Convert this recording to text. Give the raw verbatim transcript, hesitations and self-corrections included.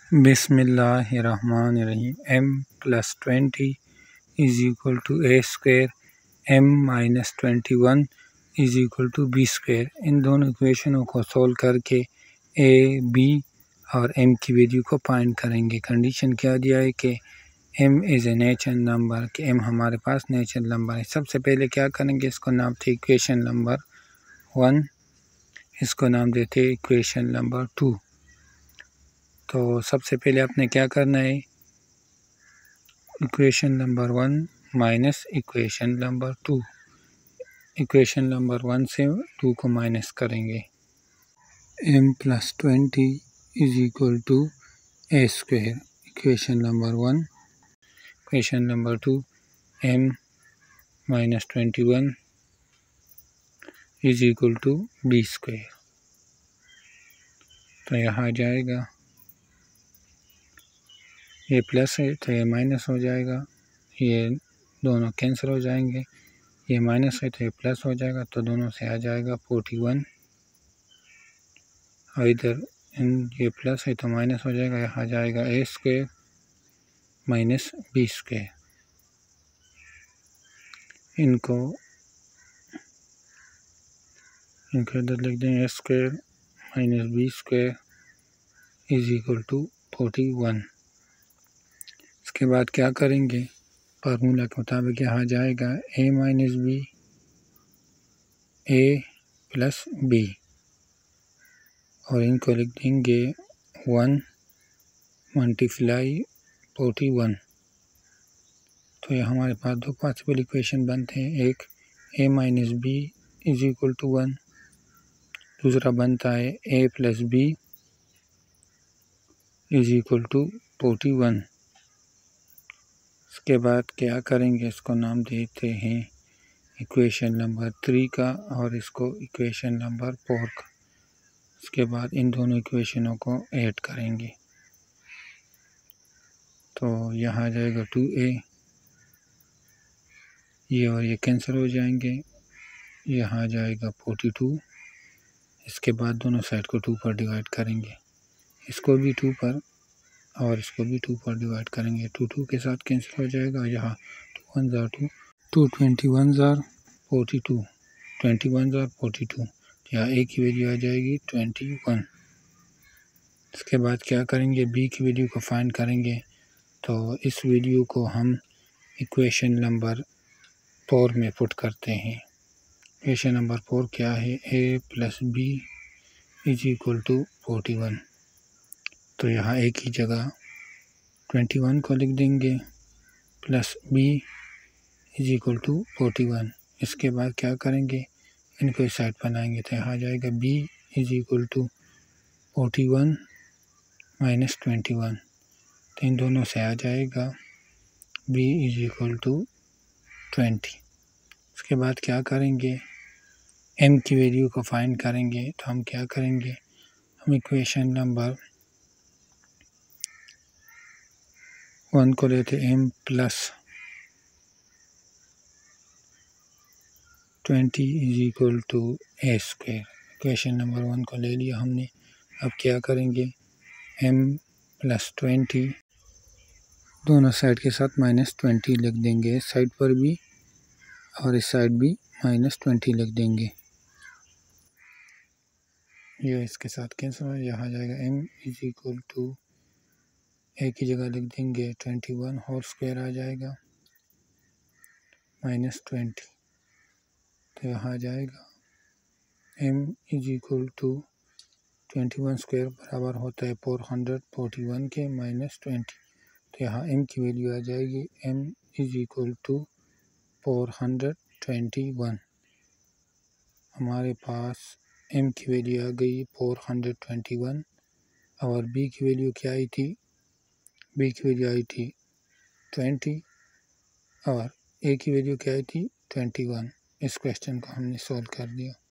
बिस्मिल्लाहिर्रहमानिर्रहीम। M plus twenty is equal to A square, M minus twenty one is equal to B square. इन दोनों इक्वेशनों को solve करके ए बी और एम की वैल्यू को फाइंड करेंगे। कंडीशन क्या दिया है कि M is a natural number, कि एम हमारे पास नेचुरल नंबर है। सबसे पहले क्या करेंगे, इसको नाम थे इक्वेशन नंबर वन, इसको नाम देते इक्वेशन नंबर टू। तो सबसे पहले आपने क्या करना है, equation number one minus equation number two. Equation number one से टू को माइनस करेंगे। M plus twenty is equal to A square, equation number one. Equation number two, M minus twenty one is equal to B square. तो यहाँ जाएगा, ये plus है तो ये माइनस हो जाएगा, ये दोनों कैंसिल हो जाएंगे। ये माइनस है तो ये प्लस हो जाएगा, तो दोनों से आ जाएगा फोर्टी वन। और इधर ये प्लस है तो माइनस हो जाएगा, यहाँ जाएगा A square minus B square. इनको इनको इधर लिख दें, A square minus B square is equal to forty one. इसके बाद क्या करेंगे, फार्मूला के मुताबिक यहाँ जाएगा A minus B, A plus B, और इनको लिख देंगे वन मल्टीप्लाई फोर्टी वन। तो ये हमारे पास दो पॉसिबल इक्वेशन बनते हैं, एक A minus B is equal to one, दूसरा बनता है A plus B is equal to forty one. इसके बाद क्या करेंगे, इसको नाम देते हैं इक्वेशन नंबर थ्री का, और इसको इक्वेशन नंबर फोर का। इसके बाद इन दोनों इक्वेशनों को ऐड करेंगे, तो यहाँ जाएगा टू ए, ये और ये कैंसिल हो जाएंगे, यहाँ जाएगा फोर्टी टू। इसके बाद दोनों साइड को टू पर डिवाइड करेंगे, इसको भी टू पर और इसको भी टू पर डिवाइड करेंगे। टू टू के साथ कैंसिल हो जाएगा, यहाँ टू वन ज़ार टू, टू ट्वेंटी वन ज़ार फोर्टी टू, ट्वेंटी वन ज़ार फोर्टी टू, यहाँ ए की वैल्यू आ जाएगी ट्वेंटी वन। इसके बाद क्या करेंगे, बी की वैल्यू को फाइंड करेंगे। तो इस वैल्यू को हम इक्वेशन नंबर फोर में पुट करते हैं। इक्वेशन नंबर फोर क्या है, A plus B is equal to forty one. तो यहाँ ए की जगह ट्वेंटी वन को लिख देंगे, plus B is equal to forty one. इसके बाद क्या करेंगे, इनको इस साइड बनाएंगे, तो यहाँ जाएगा B is equal to forty one minus twenty one. तो इन दोनों से आ जाएगा B is equal to twenty. इसके बाद क्या करेंगे, एम की वैल्यू को फाइंड करेंगे। तो हम क्या करेंगे, हम इक्वेशन नंबर वन को लेते M plus twenty is equal to A square. Equation number one को ले लिया हमने। अब क्या करेंगे, एम प्लस ट्वेंटी, दोनों साइड के साथ माइनस ट्वेंटी लिख देंगे, इस साइड पर भी और इस साइड भी माइनस ट्वेंटी लिख देंगे। ये इसके साथ कैंसिल हो, यहाँ जाएगा M is equal to, A की जगह लिख देंगे ट्वेंटी वन होल स्क्वायर आ जाएगा माइनस ट्वेंटी। तो यहाँ जाएगा M is equal to twenty one square बराबर होता है फोर हंड्रेड फोर्टी वन के माइनस ट्वेंटी। तो यहाँ एम की वैल्यू आ जाएगी, M is equal to four hundred twenty one. हमारे पास एम की वैल्यू आ गई फोर हंड्रेड ट्वेंटी वन, और बी की वैल्यू क्या आई थी, बी की वैल्यू आई थी ट्वेंटी, और ए की वैल्यू क्या आई थी ट्वेंटी वन। इस क्वेश्चन को हमने सॉल्व कर दिया।